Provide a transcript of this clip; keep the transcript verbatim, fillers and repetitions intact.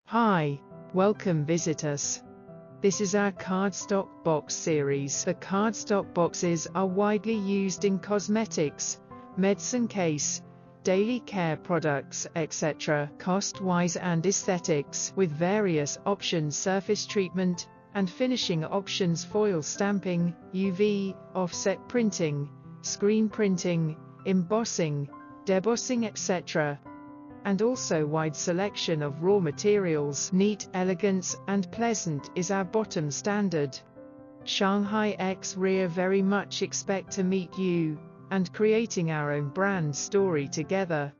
Hi, welcome visitors. This is our cardstock box series. The cardstock boxes are widely used in cosmetics, medicine case, daily care products, et cetera, cost-wise and aesthetics, with various options: surface treatment and finishing options, foil stamping, U V, offset printing, screen printing, embossing, debossing, et cetera, and also wide selection of raw materials. Neat, elegance, and pleasant is our bottom standard. Shanghai X-Rhea very much expect to meet you, and creating our own brand story together.